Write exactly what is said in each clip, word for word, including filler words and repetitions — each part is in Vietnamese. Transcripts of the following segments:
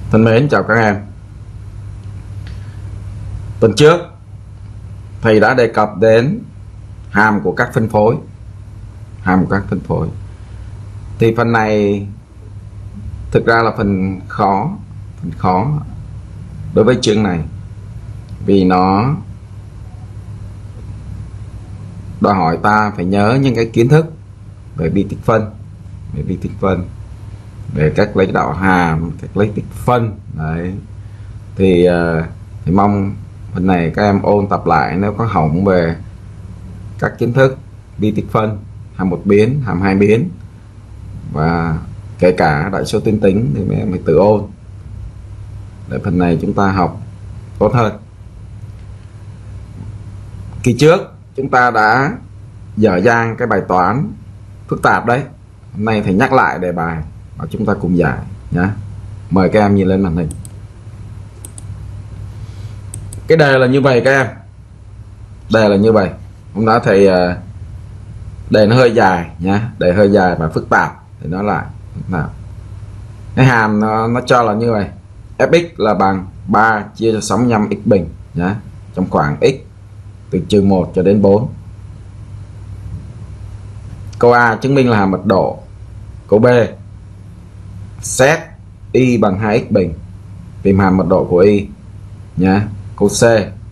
Thân mến, chào các em. Tuần trước thầy đã đề cập đến hàm của các phân phối. Hàm của các phân phối thì phần này thực ra là phần khó phần khó đối với chương này, vì nó đòi hỏi ta phải nhớ những cái kiến thức về vi tích phân, về vi tích phân, về các lãnh đạo hàm, các lấy tích phân đấy. Thì uh, thì mong phần này các em ôn tập lại nếu có hỏng về các kiến thức vi tích phân, hàm một biến, hàm hai biến và kể cả đại số tuyến tính thì mình phải tự ôn để phần này chúng ta học tốt hơn. Kỳ trước chúng ta đã dở dang cái bài toán phức tạp đấy. Hôm nay thầy nhắc lại đề bài và chúng ta cùng giải nhé. Mời các em nhìn lên màn hình. Cái đề là như vậy các em. Đề là như vậy. Hôm đó thầy đề nó hơi dài nhé, đề hơi dài và phức tạp thì nó lại nào. Cái hàm nó, nó cho là như vậy. Fx là bằng ba chia cho sáu mươi lăm x bình nhé, trong khoảng x từ trừ một cho đến bốn. Câu A chứng minh là hàm mật độ. Câu B xét y bằng hai x bình, tìm hàm mật độ của y nhé. Câu C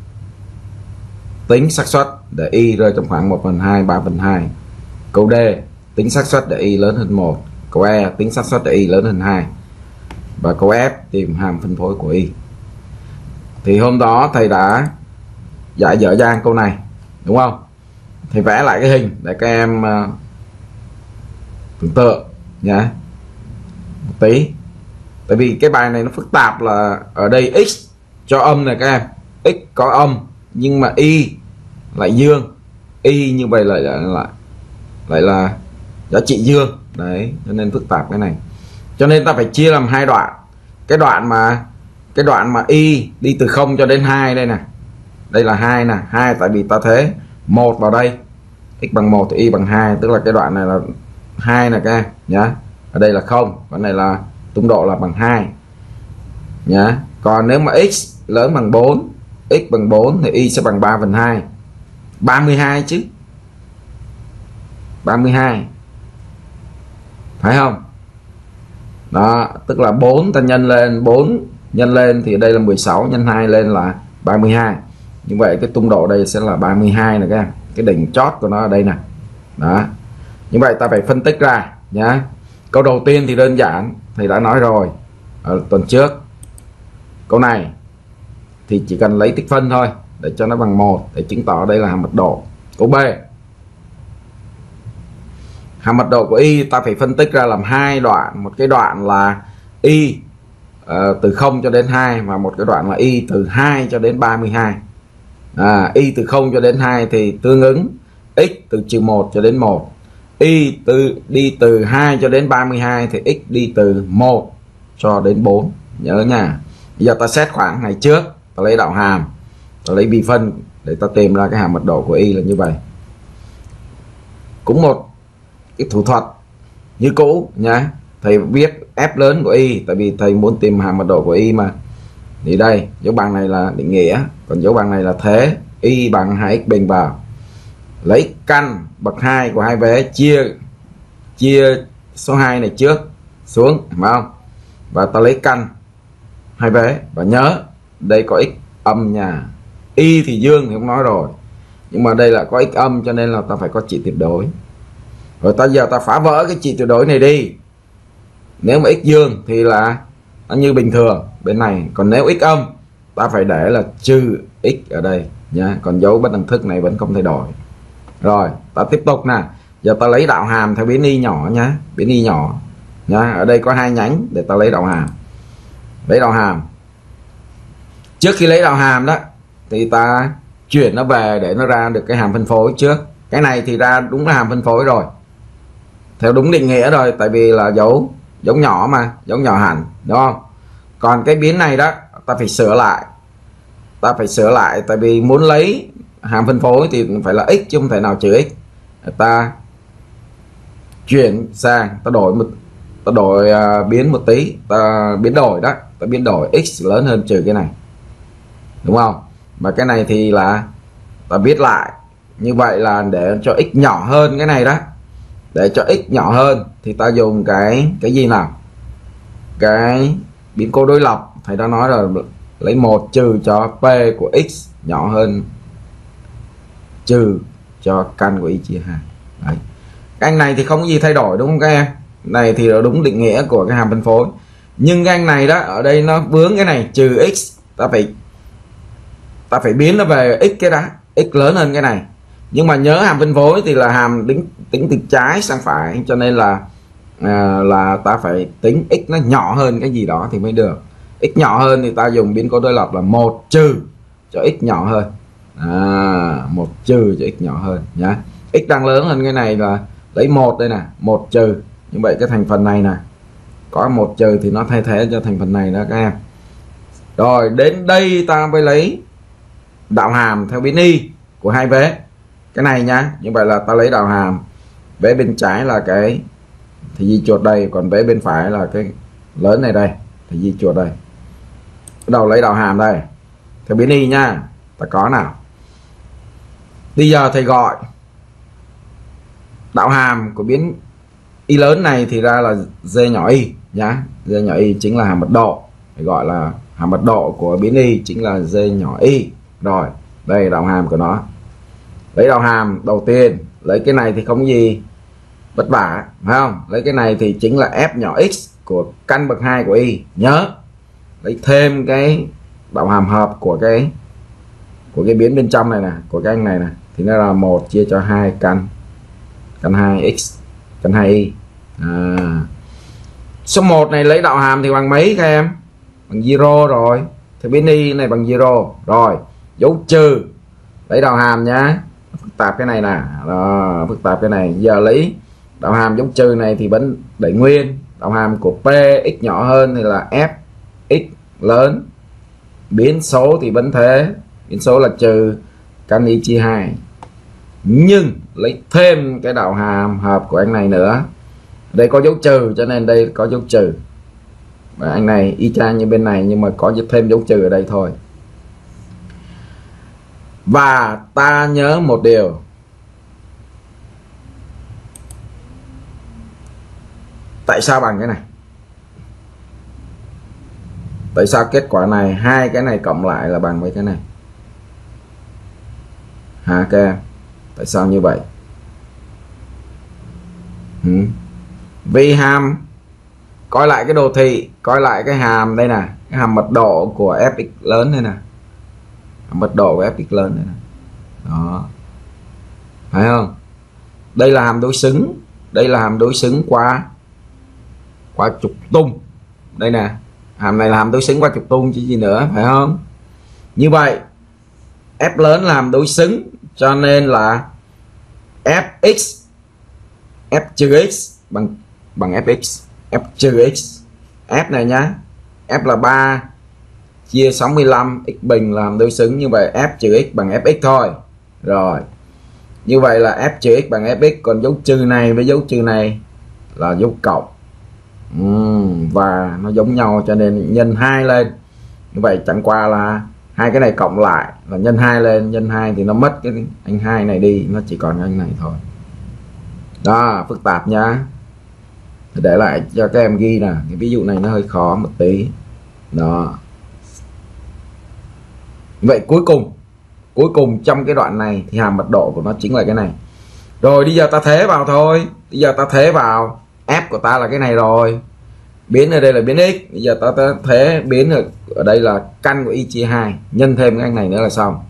tính xác suất để y rơi trong khoảng một phần hai, ba phần hai. Câu D tính xác suất để y lớn hơn một. Câu E tính xác suất để y lớn hơn hai. Và câu F tìm hàm phân phối của y. Thì hôm đó thầy đã giải dở dang câu này đúng không? Thầy vẽ lại cái hình để các em uh, tưởng tượng nhé một tí. Tại vì cái bài này nó phức tạp là ở đây x cho âm này các em, x có âm nhưng mà y lại dương, y như vậy lại lại lại lại là giá trị dương đấy, cho nên phức tạp cái này. Cho nên ta phải chia làm hai đoạn. Cái đoạn mà cái đoạn mà y đi từ không cho đến hai đây nè, đây là hai nè, hai tại vì ta thế một vào đây, x bằng một thì y bằng hai, tức là cái đoạn này là hai nè các em nhá. Ở đây là không, còn này là tung độ là bằng hai nhá. Còn nếu mà x lớn bằng bốn, x bằng bốn thì y sẽ bằng ba phần hai, ba mươi hai chứ, ba mươi hai phải không? Đó, tức là bốn ta nhân lên, bốn nhân lên thì đây là mười sáu, nhân hai lên là ba mươi hai. Như vậy cái tung độ đây sẽ là ba mươi hai này các em. Cái đỉnh chót của nó ở đây nè. Đó. Như vậy ta phải phân tích ra nhá. Câu đầu tiên thì đơn giản, thầy đã nói rồi ở tuần trước. Câu này thì chỉ cần lấy tích phân thôi để cho nó bằng một để chứng tỏ đây là hàm mật độ. Câu B, hàm mật độ của y ta phải phân tích ra làm hai đoạn. Một cái đoạn là y uh, từ không cho đến hai, và một cái đoạn là y từ hai cho đến ba mươi hai. à, Y từ không cho đến hai thì tương ứng x từ trừ một cho đến một. Y từ đi từ hai cho đến ba mươi hai thì x đi từ một cho đến bốn. Nhớ nha. Bây giờ ta xét khoảng ngày trước, ta lấy đạo hàm, ta lấy vi phân để ta tìm ra cái hàm mật độ của y là như vậy. Cũng một cái thủ thuật như cũ nhá. Thầy viết F lớn của y tại vì thầy muốn tìm hàm mật độ của y mà. Thì đây, dấu bằng này là định nghĩa, còn dấu bằng này là thế. Y bằng hai x bình vào. Lấy căn bậc hai của hai vế, chia chia số hai này trước xuống, phải không? Và ta lấy căn hai vế và nhớ đây có x âm nha. Y thì dương thì không nói rồi, nhưng mà đây là có x âm cho nên là ta phải có trị tuyệt đối. Rồi ta giờ ta phá vỡ cái trị tuyệt đối này đi. Nếu mà x dương thì là nó như bình thường bên này, còn nếu x âm ta phải để là trừ x ở đây nhá. Còn dấu bất đẳng thức này vẫn không thay đổi. Rồi ta tiếp tục nè. Giờ ta lấy đạo hàm theo biến y nhỏ nhá, biến y nhỏ nhá. Ở đây có hai nhánh để ta lấy đạo hàm. Lấy đạo hàm, trước khi lấy đạo hàm đó thì ta chuyển nó về để nó ra được cái hàm phân phối trước. Cái này thì ra đúng là hàm phân phối rồi, theo đúng định nghĩa rồi, tại vì là dấu dấu nhỏ mà, dấu nhỏ hẳn đúng không? Còn cái biến này đó ta phải sửa lại, ta phải sửa lại tại vì muốn lấy hàm phân phối thì phải là x chứ không thể nào trừ x. Ta chuyển sang, ta đổi một ta đổi uh, biến một tí, ta biến đổi đó, ta biến đổi x lớn hơn trừ cái này, đúng không? Mà cái này thì là ta viết lại như vậy là để cho x nhỏ hơn cái này đó. Để cho x nhỏ hơn thì ta dùng cái cái gì nào? Cái biến cố đối lập. Thầy đã nói rồi, lấy một trừ cho p của x nhỏ hơn trừ cho căn của y chia hai. Đấy. Cái anh này thì không có gì thay đổi đúng không các em? Này thì là đúng định nghĩa của cái hàm phân phối. Nhưng cái anh này đó, ở đây nó vướng cái này trừ x, ta phải ta phải biến nó về x cái đó, x lớn hơn cái này. Nhưng mà nhớ hàm phân phối thì là hàm tính tính từ trái sang phải, cho nên là à, là ta phải tính x nó nhỏ hơn cái gì đó thì mới được. X nhỏ hơn thì ta dùng biến cố đối lập là một trừ cho x nhỏ hơn. À, một trừ cho x nhỏ hơn nhá. X đang lớn hơn cái này là lấy một đây nè, một trừ. Như vậy cái thành phần này nè, có một trừ thì nó thay thế cho thành phần này đó các em. Rồi đến đây ta mới lấy đạo hàm theo biến y của hai vế. Cái này nhá, như vậy là ta lấy đạo hàm vế bên trái là cái thì di chuột đây, còn vế bên phải là cái lớn này đây thì di chuột đây. Bắt đầu lấy đạo hàm đây theo biến y nha. Ta có nào, bây giờ thầy gọi đạo hàm của biến y lớn này thì ra là d nhỏ y nhá. D nhỏ y chính là hàm mật độ, phải gọi là hàm mật độ của biến y chính là d nhỏ y. Rồi đây đạo hàm của nó. Lấy đạo hàm đầu tiên, lấy cái này thì không gì vất vả, phải không? Lấy cái này thì chính là f nhỏ x của căn bậc hai của y. Nhớ lấy thêm cái đạo hàm hợp của cái của cái biến bên trong này nè, của cái anh này nè, thì nó là một chia cho hai căn căn hai x căn hai y. À, số một này lấy đạo hàm thì bằng mấy các em? Bằng zero rồi. Thì biến y này bằng zero rồi. Dấu trừ lấy đạo hàm nhá. Phức tạp cái này nè, đó, phức tạp cái này. Giờ lấy đạo hàm dấu trừ này thì vẫn để nguyên. Đạo hàm của p x nhỏ hơn thì là f x lớn. Biến số thì vẫn thế, biến số là trừ căn y chia hai. Nhưng lấy thêm cái đạo hàm hợp của anh này nữa. Đây có dấu trừ cho nên đây có dấu trừ. Và anh này y chang như bên này nhưng mà có thêm dấu trừ ở đây thôi. Và ta nhớ một điều, tại sao bằng cái này? Tại sao kết quả này hai cái này cộng lại là bằng với cái này? Hả các em? Tại sao như vậy? Ừ. Vì hàm, coi lại cái đồ thị, coi lại cái hàm đây nè, cái hàm mật độ của fx lớn đây nè, hàm mật độ của fx lớn đây nè, đó, phải không? Đây là hàm đối xứng, đây là hàm đối xứng qua qua trục tung, đây nè, hàm này là hàm đối xứng qua trục tung chứ gì nữa, phải không? Như vậy f lớn là hàm đối xứng, cho nên là fx f trừ x bằng bằng fx, f trừ x, f này nhá, f là ba chia sáu mươi lăm, x bình làm đối xứng, như vậy f trừ x bằng fx thôi. Rồi như vậy là f trừ x bằng fx, còn dấu trừ này với dấu trừ này là dấu cộng. uhm, và nó giống nhau cho nên nhân hai lên. Như vậy chẳng qua là hai cái này cộng lại là nhân hai lên, nhân hai thì nó mất cái anh hai này đi, nó chỉ còn anh này thôi. Đó, phức tạp nhá. Để lại cho các em ghi nè, cái ví dụ này nó hơi khó một tí. Đó. Vậy cuối cùng, cuối cùng trong cái đoạn này thì hàm mật độ của nó chính là cái này. Rồi bây giờ ta thế vào thôi. Bây giờ ta thế vào, f của ta là cái này rồi. Biến ở đây là biến x. Bây giờ ta, ta thế biến ở, ở đây là căn của y chia hai, nhân thêm cái anh này nữa là xong.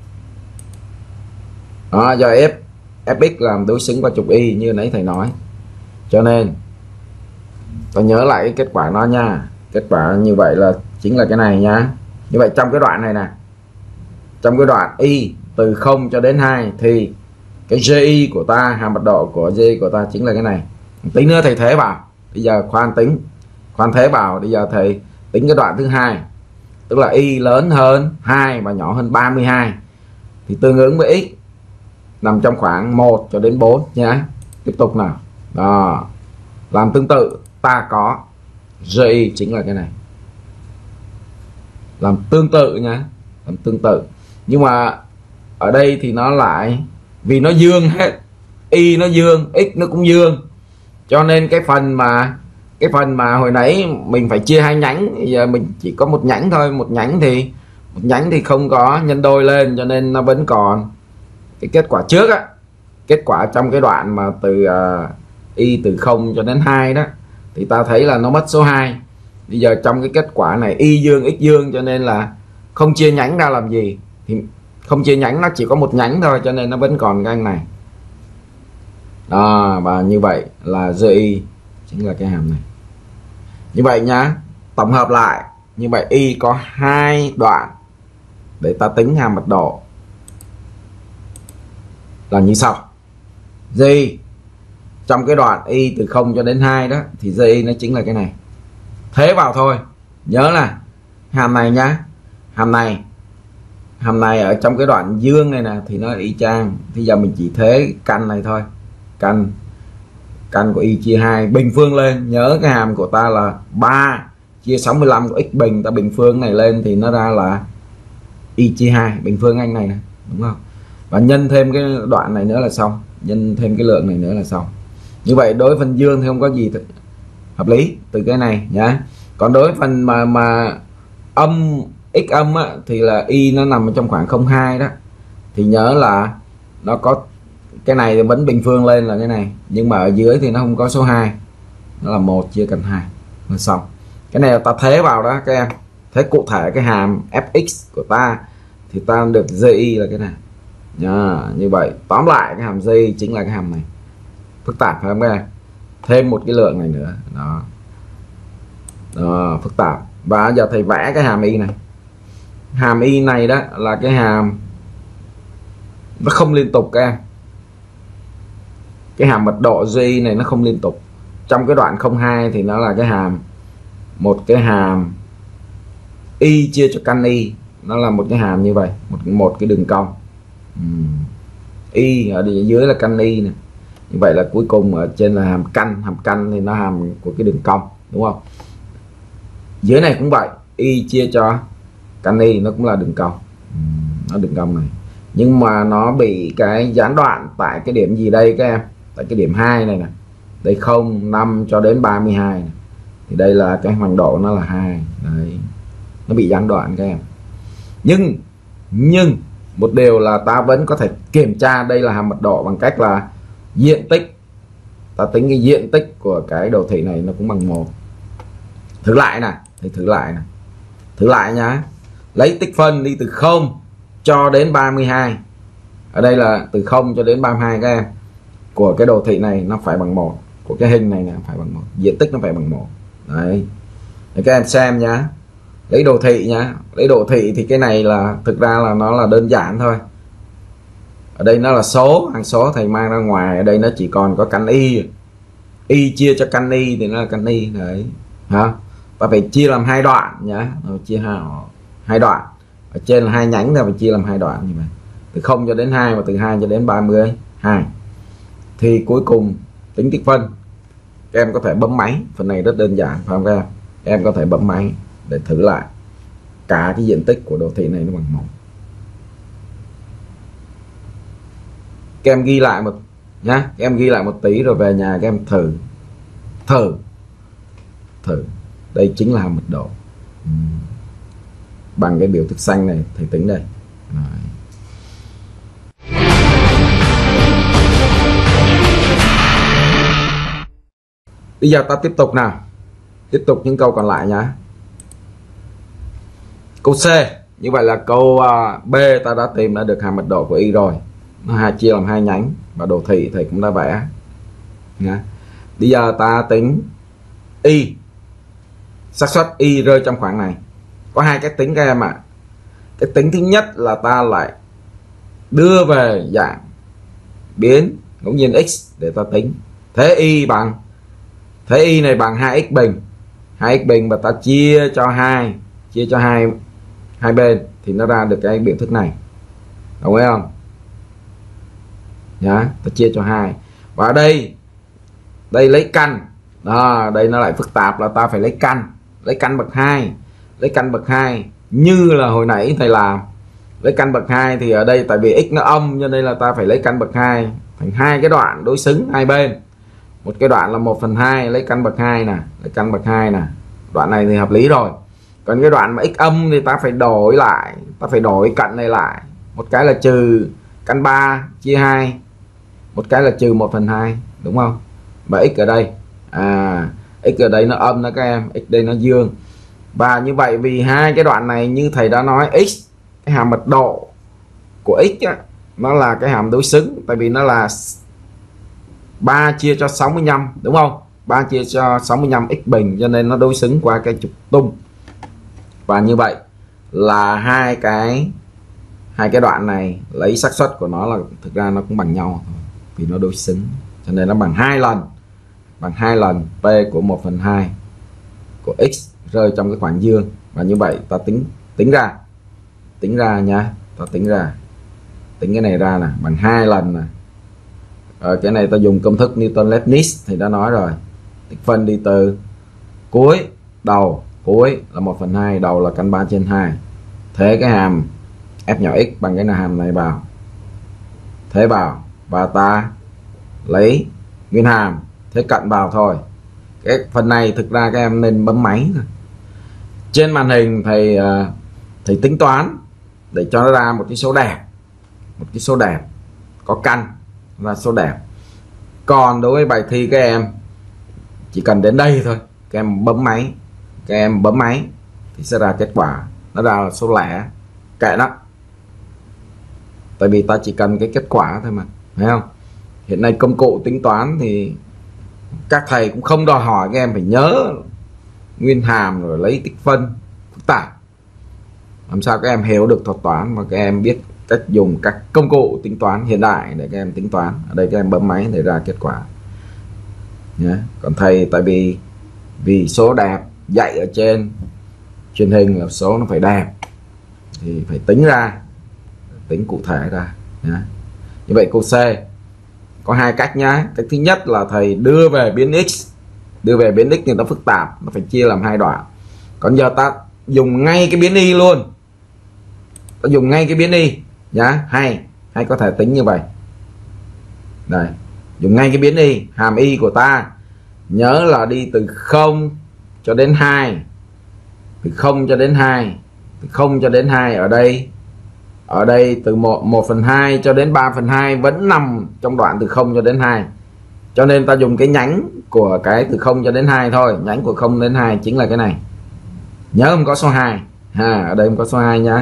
Đó, do f fx làm đối xứng qua trục y như nãy thầy nói. Cho nên ta nhớ lại cái kết quả nó nha. Kết quả như vậy là chính là cái này nhá. Như vậy trong cái đoạn này nè, trong cái đoạn y từ không cho đến hai thì cái gi của ta, hàm mật độ của gi của ta chính là cái này. Tí nữa thầy thế vào. Bây giờ khoan tính, khoan thế vào. Bây giờ thầy tính cái đoạn thứ hai, tức là y lớn hơn hai và nhỏ hơn ba mươi hai thì tương ứng với x nằm trong khoảng một cho đến bốn nhé. Tiếp tục nào. Đó. Làm tương tự, ta có gi chính là cái này. làm tương tự nha, làm tương tự. Nhưng mà ở đây thì nó lại vì nó dương hết, y nó dương, x nó cũng dương, cho nên cái phần mà cái phần mà hồi nãy mình phải chia hai nhánh, giờ mình chỉ có một nhánh thôi. Một nhánh thì một nhánh thì không có nhân đôi lên, cho nên nó vẫn còn cái kết quả trước á. Kết quả trong cái đoạn mà từ uh, y từ không cho đến hai đó thì ta thấy là nó mất số hai. Bây giờ trong cái kết quả này y dương x dương, cho nên là không chia nhánh ra làm gì, thì không chia nhánh, nó chỉ có một nhánh thôi, cho nên nó vẫn còn cái anh này đó. Và như vậy là gi chính là cái hàm này. Như vậy nhá, tổng hợp lại như vậy, y có hai đoạn để ta tính hàm mật độ là như sau. G trong cái đoạn y từ không cho đến hai đó thì gi nó chính là cái này, thế vào thôi. Nhớ là hàm này nhá, hàm này hàm này ở trong cái đoạn dương này nè thì nó y chang. Bây giờ mình chỉ thế căn này thôi, căn căn của y chia hai bình phương lên. Nhớ cái hàm của ta là ba chia sáu mươi lăm của x bình, ta bình phương này lên thì nó ra là y chia hai bình phương anh này nè, đúng không? Và nhân thêm cái đoạn này nữa là xong, nhân thêm cái lượng này nữa là xong. Như vậy đối với phần dương thì không có gì hợp lý từ cái này nhá. Còn đối với phần mà mà âm x âm á, thì là y nó nằm trong khoảng không hai đó, thì nhớ là nó có cái này thì vẫn bình phương lên là cái này, nhưng mà ở dưới thì nó không có số hai, nó là một chia căn hai là xong. Cái này là ta thế vào đó các em, thế cụ thể cái hàm fx của ta thì ta được gi là cái này nha. Như vậy tóm lại cái hàm gi chính là cái hàm này. Phức tạp phải không các em? Thêm một cái lượng này nữa đó, đó phức tạp. Và giờ thầy vẽ cái hàm y này. Hàm y này đó là cái hàm nó không liên tục các em. Cái hàm mật độ G này nó không liên tục. Trong cái đoạn không hai thì nó là cái hàm một cái hàm y chia cho căn y, nó là một cái hàm như vậy, một một cái đường cong. uhm. Y ở dưới là căn y này. Như vậy là cuối cùng ở trên là hàm căn, hàm căn thì nó hàm của cái đường cong, đúng không? Dưới này cũng vậy, y chia cho căn y nó cũng là đường cong, nó đường cong này, nhưng mà nó bị cái gián đoạn tại cái điểm gì đây các em? Tại cái điểm hai này nè, đây không năm cho đến ba mươi hai này. Thì đây là cái hoành độ nó là hai đấy, nó bị gián đoạn các em. Nhưng nhưng một điều là ta vẫn có thể kiểm tra đây là hàm mật độ bằng cách là diện tích. Ta tính cái diện tích của cái đồ thị này nó cũng bằng một. Thử lại nè, thì thử lại nè, thử lại nhá. Lấy tích phân đi từ không cho đến ba mươi hai. Ở đây là từ không cho đến ba mươi hai các em. Của cái đồ thị này nó phải bằng một, của cái hình này là phải bằng một, diện tích nó phải bằng một. Đấy. Để các em xem nhá. Lấy đồ thị nhá, lấy đồ thị thì cái này là thực ra là nó là đơn giản thôi. Ở đây nó là số, hàng số thầy mang ra ngoài, ở đây nó chỉ còn có căn y. Y chia cho căn y thì nó là căn y đấy. Hả? Ta phải chia làm hai đoạn nhá, rồi chia hai hai đoạn. Ở trên là hai nhánh ta phải chia làm hai đoạn như vậy. Từ không cho đến hai và từ hai cho đến ba mươi hai. Thì cuối cùng tính tích phân. Các em có thể bấm máy, phần này rất đơn giản phải không các em? Các em có thể bấm máy để thử lại cả cái diện tích của đồ thị này nó bằng một. Các em ghi lại một nhá, các em ghi lại một tí rồi về nhà các em thử thử thử. Đây chính là hàm mật độ uhm. bằng cái biểu thức xanh này thầy tính đây. Rồi. Bây giờ ta tiếp tục nào, tiếp tục những câu còn lại nhá. Câu C, như vậy là câu uh, B ta đã tìm đã được hàm mật độ của y rồi. Nó hai chia làm hai nhánh và đồ thị thầy cũng đã vẽ nhá. Bây giờ ta tính y, xác suất y rơi trong khoảng này. Có hai cách tính các em ạ. À. Cái tính thứ nhất là ta lại đưa về dạng biến ngẫu nhiên x để ta tính. Thế y bằng thế y này bằng hai x bình, hai x bình và ta chia cho hai, chia cho hai hai bên thì nó ra được cái biểu thức này. Đồng ý không? Nhá, ta chia cho hai. Và ở đây đây lấy căn. Đó, đây nó lại phức tạp là ta phải lấy căn, lấy căn bậc hai. Lấy căn bậc hai như là hồi nãy thầy làm. Lấy căn bậc hai thì ở đây tại vì x nó âm cho nên là ta phải lấy căn bậc hai thành hai cái đoạn đối xứng hai bên. Một cái đoạn là một phần hai, lấy căn bậc hai nè, lấy căn bậc hai nè. Đoạn này thì hợp lý rồi. Còn cái đoạn mà x âm thì ta phải đổi lại, ta phải đổi cạnh này lại. Một cái là trừ căn ba chia hai, một cái là trừ một phần hai, đúng không? Và x ở đây, à x ở đây nó âm đó các em, x đây nó dương. Và như vậy vì hai cái đoạn này như thầy đã nói, x cái hàm mật độ của x á, nó là cái hàm đối xứng, tại vì nó là ba chia cho sáu mươi lăm, đúng không? ba chia cho sáu mươi lăm x bình, cho nên nó đối xứng qua cái trục tung. Và như vậy là hai cái hai cái đoạn này lấy xác suất của nó là thực ra nó cũng bằng nhau thôi, vì nó đối xứng, cho nên nó bằng hai lần, bằng hai lần p của một phần hai của x rơi trong cái khoảng dương. Và như vậy ta tính tính ra tính ra nha, ta tính ra tính cái này ra nè, bằng hai lần nè. Ở cái này ta dùng công thức Newton-Leibniz thì đã nói rồi, tích phân đi từ cuối đầu, cuối là một phần hai, đầu là căn ba trên hai. Thế cái hàm f nhỏ x bằng cái là hàm này vào, thế vào, và ta lấy nguyên hàm thế cận vào thôi. Cái phần này thực ra các em nên bấm máy thôi. Trên màn hình thầy thầy tính toán để cho nó ra một cái số đẹp, một cái số đẹp có căn và số đẹp. Còn đối với bài thi các em chỉ cần đến đây thôi, các em bấm máy, các em bấm máy thì sẽ ra kết quả, nó ra là số lẻ, kệ đó. Tại vì ta chỉ cần cái kết quả thôi mà, thấy không? Hiện nay công cụ tính toán thì các thầy cũng không đòi hỏi các em phải nhớ nguyên hàm rồi lấy tích phân phức tạp. Làm sao các em hiểu được thuật toán mà các em biết cách dùng các công cụ tính toán hiện đại để các em tính toán. Ở đây các em bấm máy để ra kết quả nhé. Còn thầy tại vì vì số đẹp dạy ở trên truyền hình là số nó phải đẹp thì phải tính ra, tính cụ thể ra nhé. Như vậy câu C có hai cách nhá. Cách thứ nhất là thầy đưa về biến x, đưa về biến x thì nó phức tạp, nó phải chia làm hai đoạn. Còn giờ ta dùng ngay cái biến y luôn, ta dùng ngay cái biến y nhá, hay hay có thể tính như vậy. Đây, dùng ngay cái biến y, hàm y của ta nhớ là đi từ không cho đến hai, từ không cho đến hai, từ không cho đến hai. Ở đây ở đây từ một phần hai cho đến ba phần hai vẫn nằm trong đoạn từ không cho đến hai, cho nên ta dùng cái nhánh của cái từ không cho đến hai thôi. Nhánh của không đến hai chính là cái này, nhớ không có số hai ha, ở đây không có số hai nhá.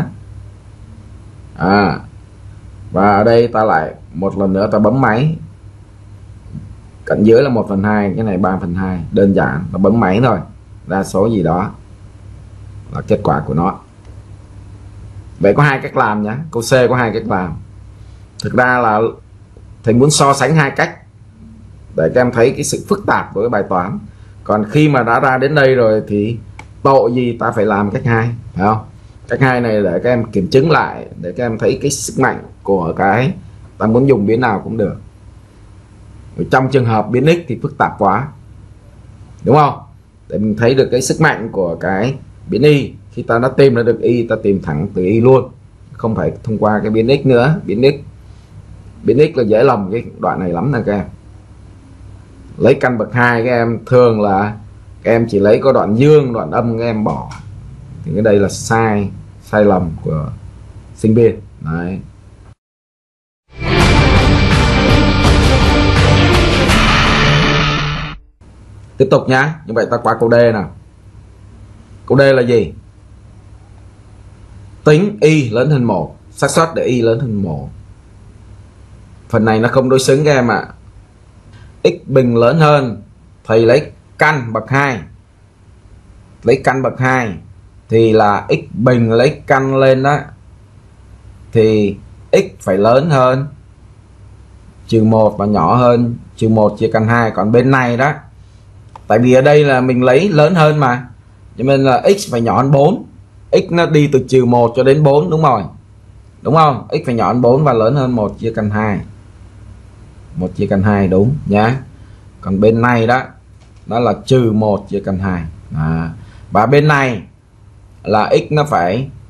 À, và ở đây ta lại một lần nữa ta bấm máy, cạnh dưới là một phần hai, cái này ba phần hai, đơn giản ta bấm máy thôi, ra số gì đó là kết quả của nó. Vậy có hai cách làm nhé, câu C có hai cách làm. Thực ra là thầy muốn so sánh hai cách để các em thấy cái sự phức tạp của cái bài toán. Còn khi mà đã ra đến đây rồi thì tội gì ta phải làm cách hai, phải không? Cách hai này để các em kiểm chứng lại, để các em thấy cái sức mạnh của cái ta muốn dùng biến nào cũng được. Trong trường hợp biến x thì phức tạp quá, đúng không? Để mình thấy được cái sức mạnh của cái biến y. Khi ta đã tìm ra được y, ta tìm thẳng từ y luôn, không phải thông qua cái biến x nữa. Biến x biến x là dễ lầm cái đoạn này lắm nè các em. Lấy căn bậc hai các em thường là các em chỉ lấy có đoạn dương, đoạn âm các em bỏ, thì cái đây là sai sai lầm của sinh viên đấy. Tiếp tục nhá. Như vậy ta qua câu D nào. Câu D là gì? Tính y lớn hơn một, xác suất để y lớn hơn một. Phần này nó không đối xứng các em ạ. À. X bình lớn hơn, thầy lấy căn bậc hai, lấy căn bậc hai thì là x bình lấy căn lên đó, thì x phải lớn hơn trừ một và nhỏ hơn trừ một chia căn hai. Còn bên này đó, tại vì ở đây là mình lấy lớn hơn mà, cho nên là x phải nhỏ hơn bốn. X nó đi từ trừ một cho đến bốn, đúng rồi, đúng không? X phải nhỏ hơn bốn và lớn hơn một chia căn hai, một chia căn hai, đúng nhá. Còn bên này đó, đó là trừ một chia căn hai. À, và bên này là x nó phải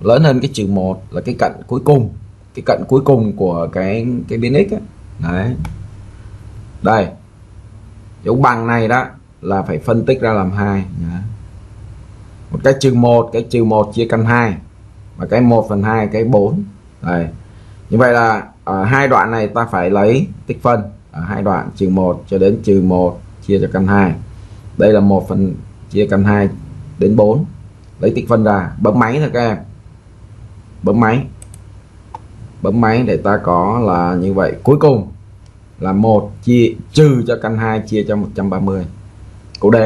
lớn hơn cái trừ một là cái cận cuối cùng, cái cận cuối cùng của cái cái biến x ấy. Đấy, đây dấu bằng này đó là phải phân tích ra làm hai. Một cái trừ một, cái trừ một chia căn hai, và cái một phần hai, cái bốn. Đây, như vậy là ở hai đoạn này ta phải lấy tích phân ở hai đoạn trừ một cho đến trừ một chia cho căn hai. Đây là một phần chia căn hai đến bốn, lấy tích phân ra, bấm máy thôi các em, bấm máy bấm máy để ta có là như vậy. Cuối cùng là một chia trừ cho căn hai chia cho một trăm ba mươi. Câu D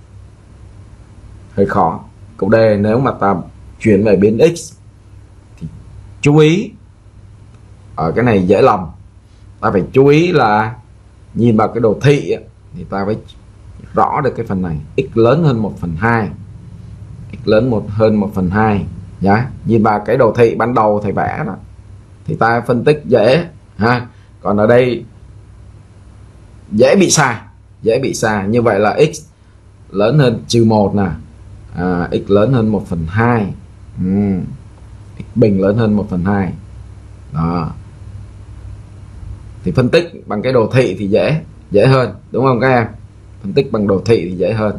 hơi khó. Câu D nếu mà ta chuyển về biến x thì chú ý ở cái này dễ lầm, ta phải chú ý là nhìn vào cái đồ thị thì ta phải rõ được cái phần này, x lớn hơn một phần hai, x lớn một hơn một phần hai nhá. Nhìn vào cái đồ thị ban đầu thầy vẽ đó thì ta phân tích dễ ha. Còn ở đây dễ bị sai, dễ bị sai. Như vậy là x lớn hơn trừ một nè, à, x lớn hơn một phần hai, ừ. x bình lớn hơn một phần hai đó. Thì phân tích bằng cái đồ thị thì dễ dễ hơn, đúng không các em? Phân tích bằng đồ thị thì dễ hơn.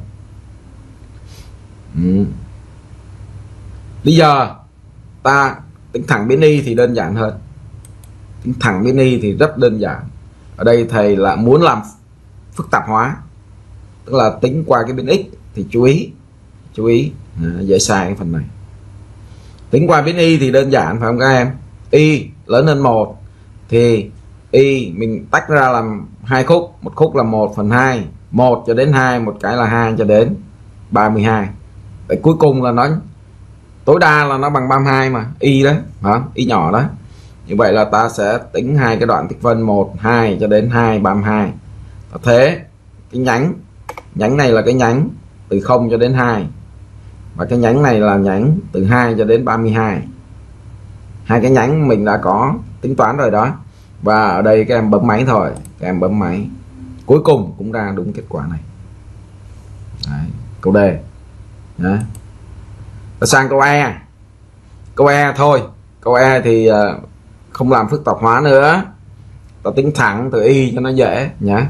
Ừ. Bây giờ ta tính thẳng biến y thì đơn giản hơn. Tính thẳng biến y thì rất đơn giản. Ở đây thầy là muốn làm phức tạp hóa, tức là tính qua cái biến x thì chú ý chú ý à, dễ sai cái phần này. Tính qua biến y thì đơn giản phải không các em? Y lớn hơn một thì y mình tách ra làm hai khúc, một khúc là một phần hai, một cho đến hai, một cái là hai cho đến ba mươi hai. Vậy cuối cùng là nó tối đa là nó bằng ba mươi hai mà, y đấy, hả? Y nhỏ đó. Như vậy là ta sẽ tính hai cái đoạn tích phân một, hai cho đến hai, ba mươi hai. Thế cái nhánh nhánh này là cái nhánh từ không cho đến hai, và cái nhánh này là nhánh từ hai cho đến ba mươi hai. Hai cái nhánh mình đã có tính toán rồi đó. Và ở đây các em bấm máy thôi, các em bấm máy, cuối cùng cũng ra đúng kết quả này. Đấy, câu D. Đấy. Ta sang câu E. Câu E thôi, câu E thì uh, không làm phức tạp hóa nữa, ta tính thẳng từ y cho nó dễ nhé.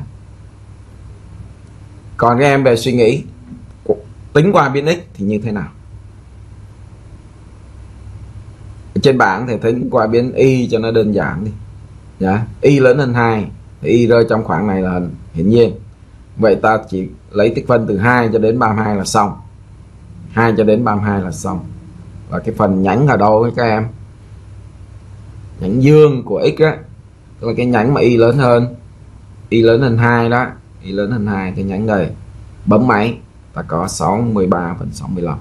Còn các em về suy nghĩ tính qua biến x thì như thế nào? Ở trên bảng thì tính qua biến y cho nó đơn giản đi nhá. Y lớn hơn hai thì y rơi trong khoảng này là hiển nhiên. Vậy ta chỉ lấy tích phân từ hai cho đến ba mươi hai là xong. hai cho đến ba mươi hai là xong. Và cái phần nhánh ở đâu với các em? Nhánh dương của x á, tức là cái nhánh mà y lớn hơn y lớn hơn hai đó, y lớn hơn hai, cái nhánh đây. Bấm máy, ta có sáu mươi ba phần sáu mươi lăm.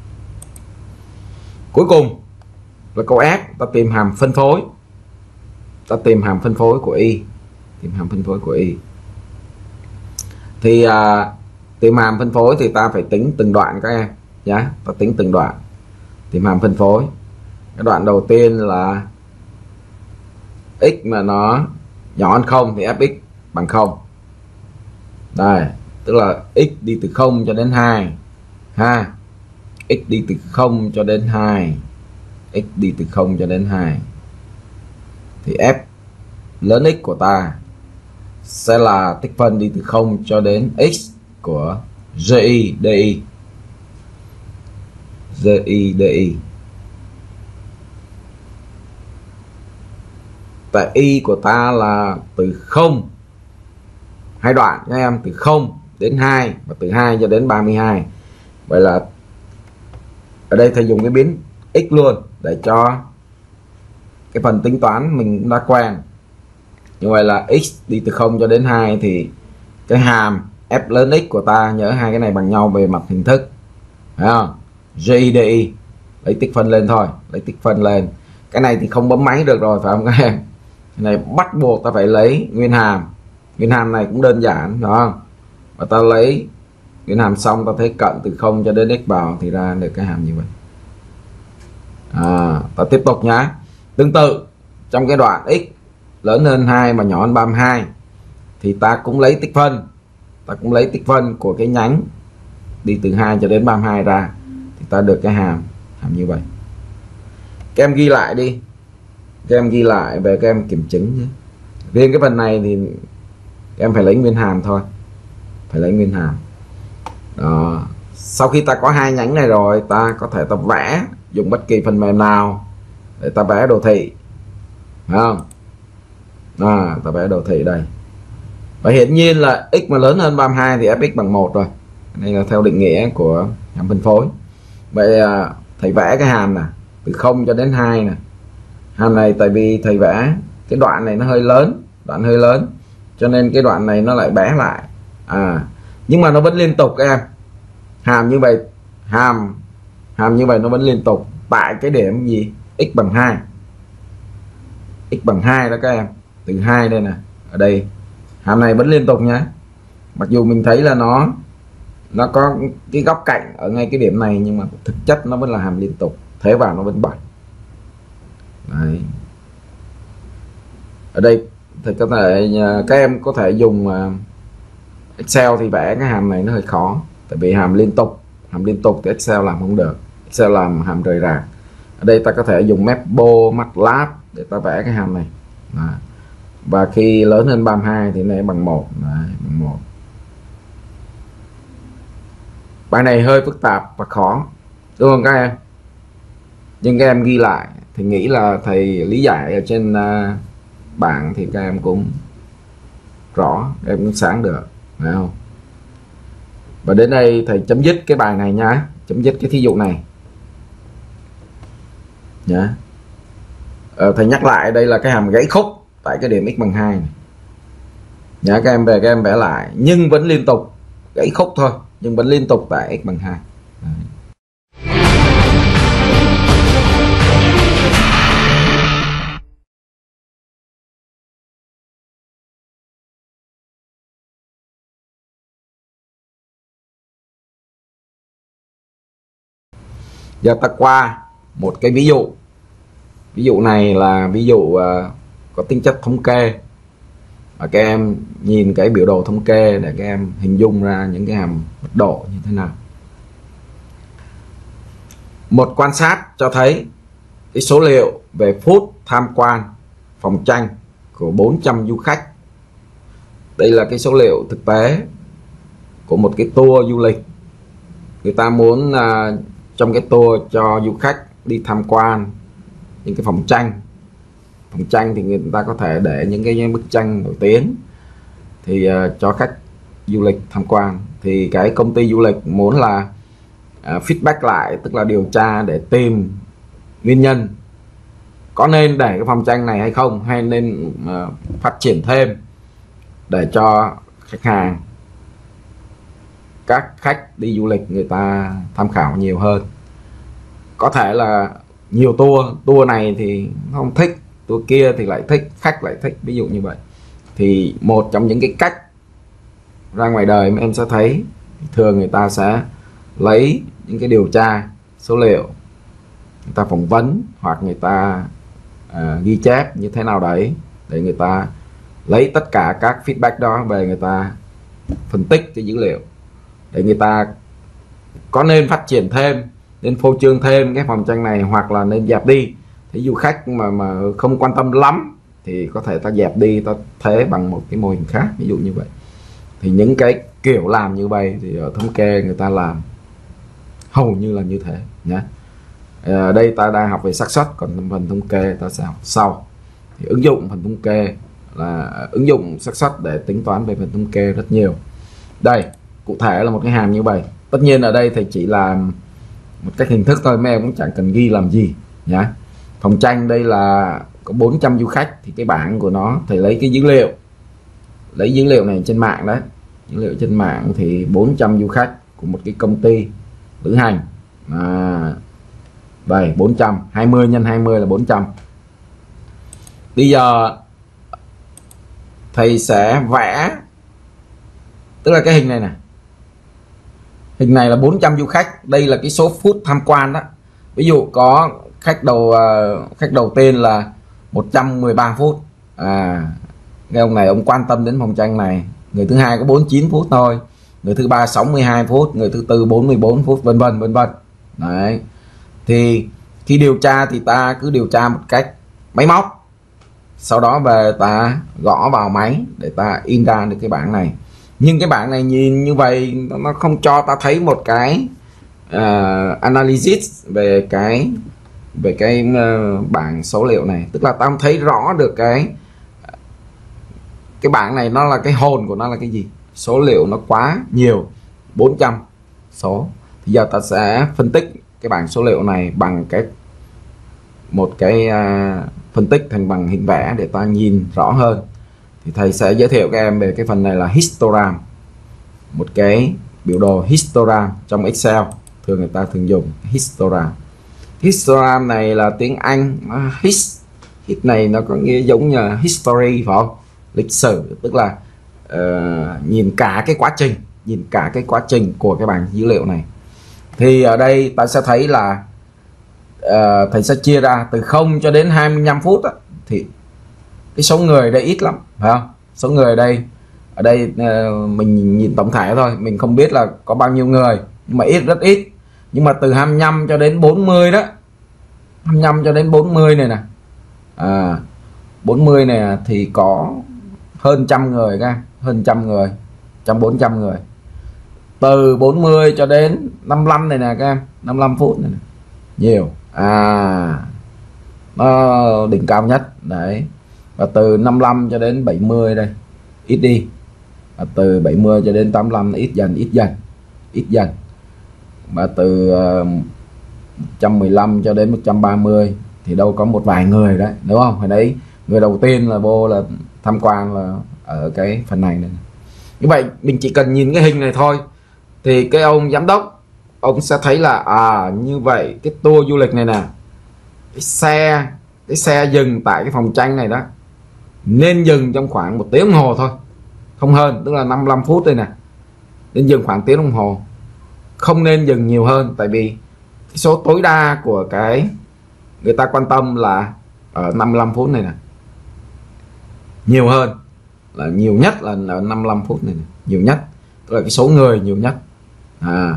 Cuối cùng là câu F, ta tìm hàm phân phối. Ta tìm hàm phân phối của y, tìm hàm phân phối của y. Thì à, tìm hàm phân phối thì ta phải tính từng đoạn các em nhá, ta tính từng đoạn. Tìm hàm phân phối. Cái đoạn đầu tiên là x mà nó nhỏ hơn không thì fx bằng không. Đây, tức là x đi từ không cho đến hai ha. X đi từ không cho đến hai. X đi từ không cho đến hai. Thì f lớn x của ta sẽ là tích phân đi từ không cho đến x của gi di. Gi di. Tại y của ta là từ không, hai đoạn các em, từ không đến hai và từ hai cho đến ba mươi hai. Vậy là ở đây thầy dùng cái biến x luôn để cho cái phần tính toán mình đã quen. Như vậy là x đi từ không cho đến hai thì cái hàm f lớn x của ta, nhớ hai cái này bằng nhau về mặt hình thức, phải không? gi di, lấy tích phân lên thôi, lấy tích phân lên. Cái này thì không bấm máy được rồi phải không các em? Cái này bắt buộc ta phải lấy nguyên hàm. Nguyên hàm này cũng đơn giản, đúng không? Và ta lấy nguyên hàm xong, ta thấy cận từ không cho đến x vào thì ra được cái hàm như vậy. À, ta tiếp tục nhá. Tương tự trong cái đoạn x lớn hơn hai mà nhỏ hơn ba mươi hai thì ta cũng lấy tích phân, ta cũng lấy tích phân của cái nhánh đi từ hai cho đến ba mươi hai ra thì ta được cái hàm hàm như vậy. Các em ghi lại đi, các em ghi lại về các em kiểm chứng nhé. Riêng cái phần này thì các em phải lấy nguyên hàm thôi, phải lấy nguyên hàm. Đó. Sau khi ta có hai nhánh này rồi, ta có thể tập vẽ dùng bất kỳ phần mềm nào để ta vẽ đồ thị, phải không? À, ta vẽ đồ thị đây. Và hiển nhiên là x mà lớn hơn ba mươi hai thì fx bằng một rồi. Đây là theo định nghĩa của hàm phân phối. Vậy à, thầy vẽ cái hàm nè, từ không cho đến hai nè. Hàm này tại vì thầy vẽ cái đoạn này nó hơi lớn, đoạn hơi lớn, cho nên cái đoạn này nó lại bé lại. À, nhưng mà nó vẫn liên tục các em. Hàm như vậy, hàm hàm như vậy nó vẫn liên tục tại cái điểm gì? X bằng hai. X bằng hai đó các em. Từ hai đây nè, ở đây hàm này vẫn liên tục nhé. Mặc dù mình thấy là nó nó có cái góc cạnh ở ngay cái điểm này, nhưng mà thực chất nó vẫn là hàm liên tục, thế vào nó vẫn bảy. Đấy. Ở đây thì có thể các em có thể dùng Excel thì vẽ cái hàm này nó hơi khó, tại vì hàm liên tục, hàm liên tục thì Excel làm không được, Excel làm hàm rời rạc. Ở đây ta có thể dùng Matplotlib, MATLAB để ta vẽ cái hàm này. Đó. Và khi lớn hơn ba mươi hai thì nó bằng một. Đấy, bằng một. Bài này hơi phức tạp và khó, đúng không các em? Nhưng các em ghi lại thì nghĩ là thầy lý giải ở trên uh, bảng thì các em cũng rõ, các em cũng sáng được, phải không? Và đến đây thầy chấm dứt cái bài này nhá, chấm dứt cái thí dụ này nhá. Ờ, thầy nhắc lại đây là cái hàm gãy khúc tại cái điểm x bằng hai này. Nhá, các em về các em vẽ lại, nhưng vẫn liên tục, gãy khúc thôi nhưng vẫn liên tục tại x bằng hai. Đấy. Giờ ta qua một cái ví dụ. Ví dụ này là ví dụ uh, có tính chất thống kê. Và các em nhìn cái biểu đồ thống kê để các em hình dung ra những cái hàm mật độ như thế nào. Một quan sát cho thấy cái số liệu về phút tham quan phòng tranh của bốn trăm du khách. Đây là cái số liệu thực tế của một cái tour du lịch. Người ta muốn uh, trong cái tour cho du khách đi tham quan những cái phòng tranh. Phòng tranh thì người ta có thể để những cái bức tranh nổi tiếng thì uh, cho khách du lịch tham quan. Thì cái công ty du lịch muốn là uh, feedback lại, tức là điều tra để tìm nguyên nhân có nên để cái phòng tranh này hay không, hay nên uh, phát triển thêm để cho khách hàng, các khách đi du lịch người ta tham khảo nhiều hơn. Có thể là nhiều tour, tour này thì không thích, tour kia thì lại thích, khách lại thích, ví dụ như vậy. Thì một trong những cái cách ra ngoài đời mà em sẽ thấy thường người ta sẽ lấy những cái điều tra số liệu, người ta phỏng vấn hoặc người ta à, ghi chép như thế nào đấy để người ta lấy tất cả các feedback đó về, người ta phân tích cái dữ liệu để người ta có nên phát triển thêm, nên phô trương thêm cái phòng tranh này hoặc là nên dẹp đi. Thì du khách mà mà không quan tâm lắm thì có thể ta dẹp đi, ta thế bằng một cái mô hình khác, ví dụ như vậy. Thì những cái kiểu làm như vậy thì ở thống kê người ta làm hầu như là như thế nhé. Ở đây ta đang học về xác suất, còn phần thống kê ta sẽ học sau. Thì ứng dụng phần thống kê là ứng dụng xác suất để tính toán về phần thống kê rất nhiều. Đây cụ thể là một cái hàm như vậy. Tất nhiên ở đây thầy chỉ làm một cách hình thức thôi, mấy em cũng chẳng cần ghi làm gì nhá. Phòng tranh đây là có bốn trăm du khách, thì cái bảng của nó thầy lấy cái dữ liệu, lấy dữ liệu này trên mạng đấy, dữ liệu trên mạng thì bốn trăm du khách của một cái công ty lữ hành. À, đây bốn trăm, hai mươi nhân hai mươi là bốn trăm. Bây giờ thầy sẽ vẽ, tức là cái hình này nè, hình này là bốn trăm du khách, đây là cái số phút tham quan đó. Ví dụ có khách đầu khách đầu tiên là một trăm mười ba phút, à cái ông này ông quan tâm đến phòng tranh này. Người thứ hai có bốn mươi chín phút thôi, người thứ ba sáu mươi hai phút, người thứ tư bốn mươi bốn phút, vân vân vân vân. Đấy, thì Khi điều tra thì ta cứ điều tra một cách máy móc, sau đó về ta gõ vào máy để ta in ra được cái bảng này. Nhưng cái bảng này nhìn như vậy nó không cho ta thấy một cái uh, analysis về cái về cái uh, bảng số liệu này, tức là ta không thấy rõ được cái cái bảng này nó là cái hồn của nó là cái gì. Số liệu nó quá nhiều, bốn trăm số. Thì giờ ta sẽ phân tích cái bảng số liệu này bằng cái một cái uh, phân tích thành bằng hình vẽ để ta nhìn rõ hơn. Thì thầy sẽ giới thiệu các em về cái phần này là histogram, một cái biểu đồ histogram trong Excel, thường người ta thường dùng histogram. Histogram này là tiếng Anh, his hit này nó có nghĩa giống như history phải không, lịch sử, tức là uh, nhìn cả cái quá trình nhìn cả cái quá trình của cái bảng dữ liệu này. Thì ở đây ta sẽ thấy là uh, thầy sẽ chia ra từ không cho đến hai mươi lăm phút đó, thì cái số người đây ít lắm phải không. Số người ở đây ở đây uh, mình nhìn tổng thể thôi, mình không biết là có bao nhiêu người, nhưng mà ít, rất ít. Nhưng mà từ hai mươi lăm cho đến bốn mươi đó, hai mươi lăm cho đến bốn mươi này nè, à, bốn mươi này thì có hơn trăm người các hơn trăm người, trăm bốn trăm người. Từ bốn mươi cho đến năm mươi lăm này nè các em, năm mươi lăm phút này nè. Nhiều, à nó đỉnh cao nhất đấy. Và từ năm mươi lăm cho đến bảy mươi đây ít đi, và từ bảy mươi cho đến tám mươi lăm ít dần ít dần ít dần. Và từ uh, một trăm mười lăm cho đến một trăm ba mươi thì đâu có một vài người đấy, đúng không? Hồi đấy người đầu tiên là vô là tham quan là ở cái phần này này. Như vậy mình chỉ cần nhìn cái hình này thôi thì cái ông giám đốc ông sẽ thấy là à như vậy cái tour du lịch này nè, cái xe cái xe dừng tại cái phòng tranh này đó nên dừng trong khoảng một tiếng đồng hồ thôi, không hơn, tức là năm mươi lăm phút đây nè, nên dừng khoảng tiếng đồng hồ, không nên dừng nhiều hơn. Tại vì cái số tối đa của cái người ta quan tâm là ở năm mươi lăm phút này nè, nhiều hơn là nhiều nhất là ở năm mươi lăm phút này nè, nhiều nhất, tức là cái số người nhiều nhất, à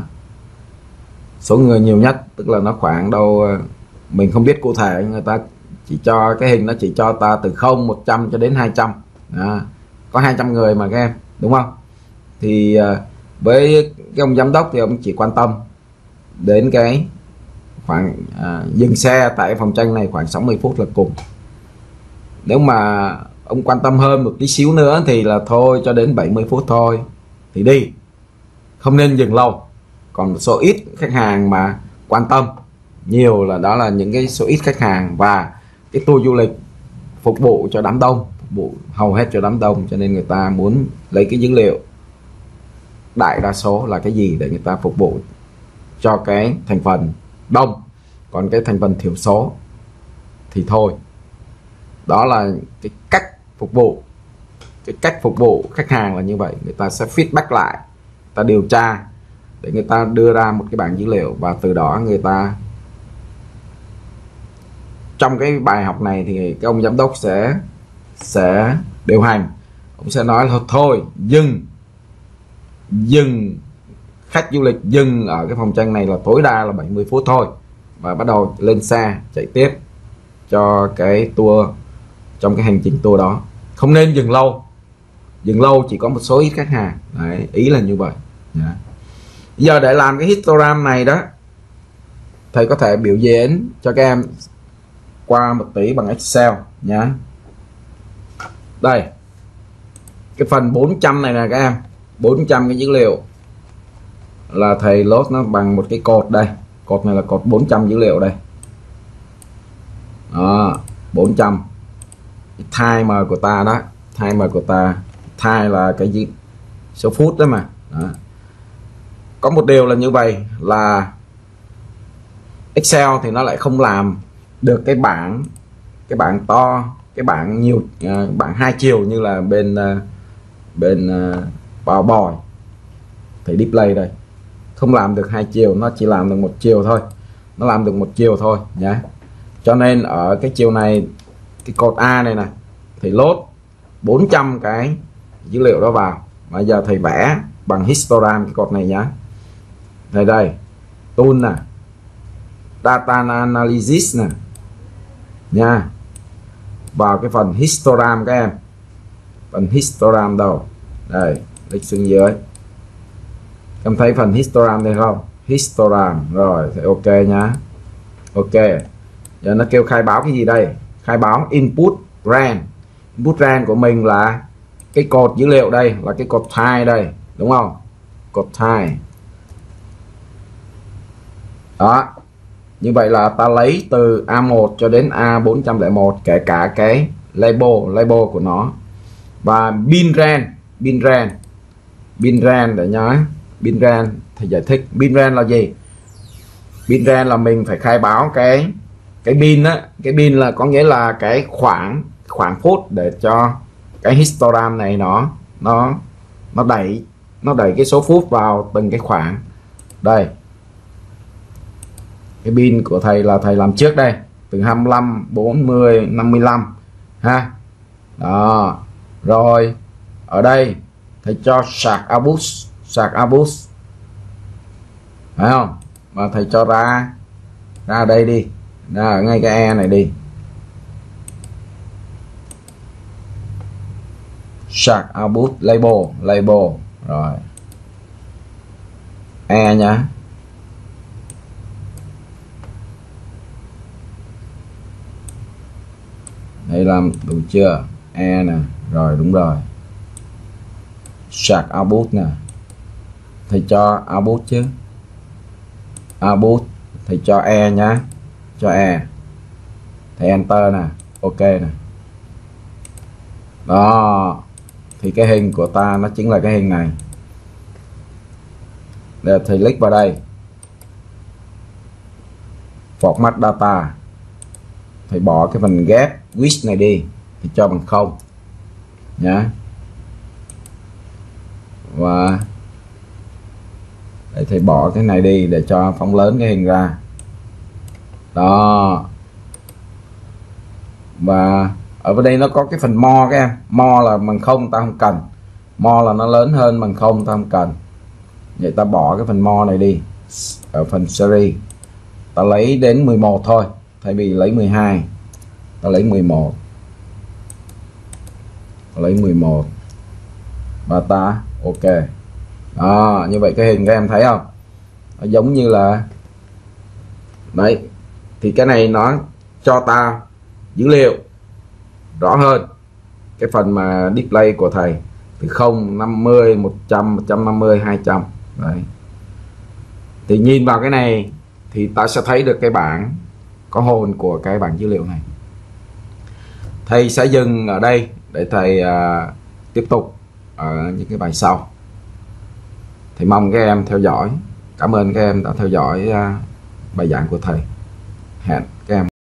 số người nhiều nhất tức là nó khoảng đâu, mình không biết cụ thể, người ta chỉ cho cái hình nó chỉ cho ta từ không, một trăm cho đến hai trăm, à, có hai trăm người mà các em, đúng không? Thì với cái ông giám đốc thì ông chỉ quan tâm đến cái khoảng à, dừng xe tại phòng tranh này khoảng sáu mươi phút là cùng. Nếu mà ông quan tâm hơn một tí xíu nữa thì là thôi cho đến bảy mươi phút thôi thì đi, không nên dừng lâu. Còn một số ít khách hàng mà quan tâm nhiều là đó là những cái số ít khách hàng và cái tour du lịch phục vụ cho đám đông, phục vụ hầu hết cho đám đông, cho nên người ta muốn lấy cái dữ liệu đại đa số là cái gì để người ta phục vụ cho cái thành phần đông, còn cái thành phần thiểu số thì thôi. Đó là cái cách phục vụ, cái cách phục vụ khách hàng là như vậy. Người ta sẽ feedback lại, ta điều tra để người ta đưa ra một cái bảng dữ liệu, và từ đó người ta, trong cái bài học này thì cái ông giám đốc sẽ sẽ điều hành, ông sẽ nói là thôi dừng dừng khách du lịch dừng ở cái phòng tranh này là tối đa là bảy mươi phút thôi, và bắt đầu lên xe chạy tiếp cho cái tour, trong cái hành trình tour đó. Không nên dừng lâu, dừng lâu chỉ có một số ít khách hàng. Đấy, ý là như vậy. Đấy. Giờ để làm cái histogram này đó, thầy có thể biểu diễn cho các em qua một tí bằng Excel nhá. Đây, cái phần bốn trăm này nè các em, bốn trăm cái dữ liệu là thầy load nó bằng một cái cột đây, cột này là cột bốn trăm dữ liệu đây. Đó, bốn trăm timer của ta đó, timer của ta, time là cái gì, số phút đó mà. Đó. Có một điều là như vậy là Excel thì nó lại không làm được cái bảng cái bảng to, cái bảng nhiều, uh, bảng hai chiều như là bên uh, bên uh, PowerPoint thì display đây, không làm được hai chiều, nó chỉ làm được một chiều thôi, nó làm được một chiều thôi nhé. Cho nên ở cái chiều này, cái cột A này nè, thì load bốn trăm cái dữ liệu đó vào. Bây giờ thầy vẽ bằng histogram cái cột này nhá. Đây đây, tool nè, data analysis nè nha, vào cái phần histogram các em, phần histogram đâu đây, lịch xuống dưới em thấy phần histogram đây không, histogram rồi thì ok nhá. Ok, giờ nó kêu khai báo cái gì đây, khai báo input ran. Input ran của mình là cái cột dữ liệu đây, là cái cột type đây đúng không, cột type đó. Như vậy là ta lấy từ A một cho đến A bốn không một, kể cả cái label label của nó. Và bin ran, bin ran bin ran để nhớ, bin ran thầy giải thích bin ran là gì. Bin ran là mình phải khai báo cái cái bin á, cái bin là có nghĩa là cái khoảng khoảng phút để cho cái histogram này nó nó nó đẩy nó đẩy cái số phút vào từng cái khoảng đây. Cái pin của thầy là thầy làm trước đây, từ hai mươi lăm, bốn mươi, năm mươi lăm ha. Đó. Rồi ở đây thầy cho sạc output, sạc output phải không, mà thầy cho ra ra đây đi, ra ngay cái E này đi, sạc output label label rồi E nhá. Đây làm đủ chưa, E nè, rồi đúng rồi, sạc output nè, thầy cho output chứ, output thầy cho E nhá, cho E, thầy enter nè, ok nè. Đó thì cái hình của ta nó chính là cái hình này. Để thầy click vào đây, format data, thầy bỏ cái phần get width này đi thì cho bằng không nhá. Và để thầy bỏ cái này đi để cho phóng lớn cái hình ra đó. Và ở bên đây nó có cái phần mo các em, mo là bằng không ta không cần, mo là nó lớn hơn bằng không ta không cần. Vậy ta bỏ cái phần mo này đi, ở phần series ta lấy đến mười một thôi, thay vì lấy mười hai ta lấy mười một, ta lấy mười một và ta ok đó. Như vậy cái hình các em thấy không, nó giống như là đấy, thì cái này nó cho ta dữ liệu rõ hơn cái phần mà display của thầy từ không, năm mươi, một trăm, một trăm năm mươi, hai trăm đấy. Thì nhìn vào cái này thì ta sẽ thấy được cái bảng có hồn của cái bảng dữ liệu này. Thầy sẽ dừng ở đây để thầy uh, tiếp tục ở những cái bài sau. Thầy mong các em theo dõi. Cảm ơn các em đã theo dõi uh, bài giảng của thầy. Hẹn các em